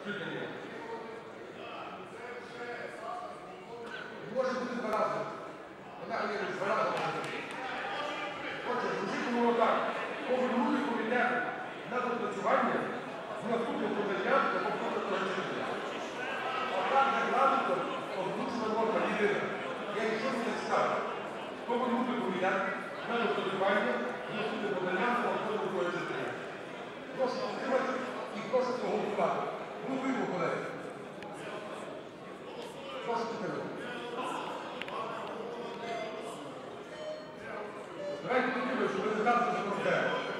читання. Може бути два рази. Вона є два рази. Отже, звучить так. Повернути комітет на допрацювання з наступним поданням та повторного читання. Отак регламентом озвучена норма єдина. Я нічого не скажу. Повернути комітет на допрацювання з наступним поданням та повторного читання. Прошу підтримати і прошу проголосувати. Голосуємо, колеги. Прошу підтримати. Давайте підтримуємо, щоб результат не запроваджаємо.